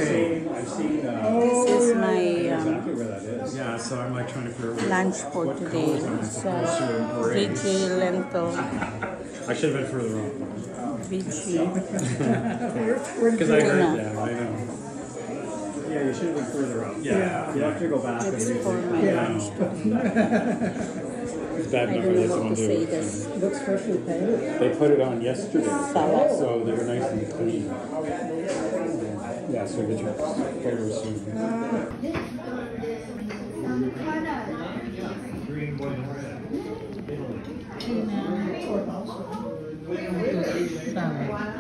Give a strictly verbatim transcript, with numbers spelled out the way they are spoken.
seen, I've seen, uh, This is my um, exactly where that is. Yeah, so I'm like trying to figure out lunch for what today. colors am I So, supposed to embrace. veggie, lentil, I should have been further on. veggie. Because I heard that, I know. Yeah, you should have been further up. Yeah. You have to go back. It's and for read my it. lunch. It's bad I enough don't I know let what someone to do say it. this. Looks freshly painted. They put it on yesterday, Salad. so they were nice and clean. Yeah, so get your photos soon. Salad.